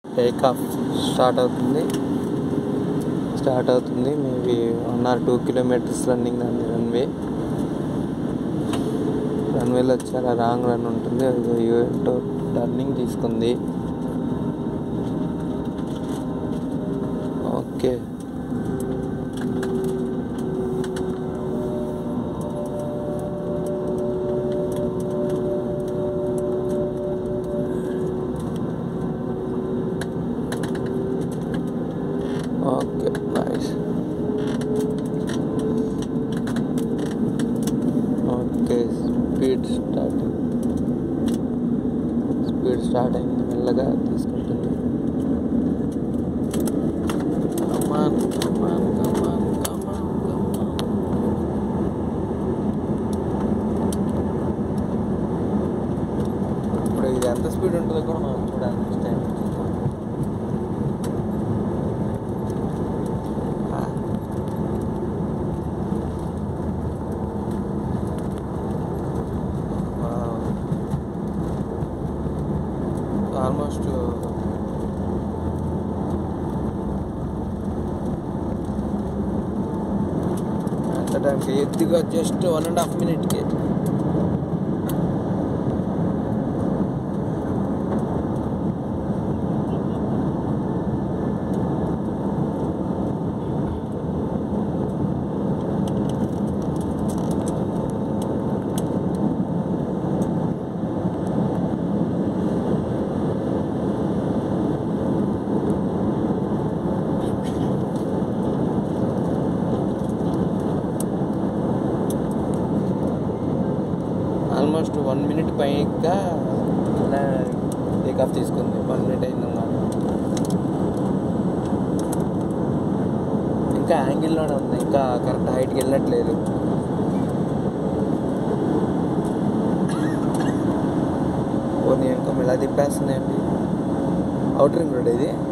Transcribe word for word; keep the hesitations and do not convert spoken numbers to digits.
Take off start అవుతుంది start అవుతుంది maybe one or two kilometres running దాన్ని runway రన్వేలో చాలా రాంగ్ రన్ ఉంటుంది. అది ఏంటో టర్నింగ్ తీసుకుంది. Okay okay nice. Okay speed start speed start అయింది మెల్లగా తీసుకుంటుంది. కమాన్ కమాన్ కమాన్ కమాన్ కమాన్. ఇప్పుడు ఇది ఎంత స్పీడ్ ఉంటుందో కూడా మనం చూడాలి నెక్స్ట్ టైం. ఆల్మోస్ట్ ఎంత టైంకి ఎత్తుగా జస్ట్ వన్ అండ్ హాఫ్ మినిట్కి ఆల్మోస్ట్ వన్ మినిట్ పైగా ఇలా టేక్ ఆఫ్ తీసుకుంది. వన్ మినిట్ అయిందన్నమాట. ఇంకా యాంగిల్లోనే ఉంది, ఇంకా కరెక్ట్ హైట్కి వెళ్ళట్లేదు. పోనీ ఇంకా ఇలా తిప్పేస్తున్నాయండి. అవుటర్ రింగ్ రోడ్ ఇది.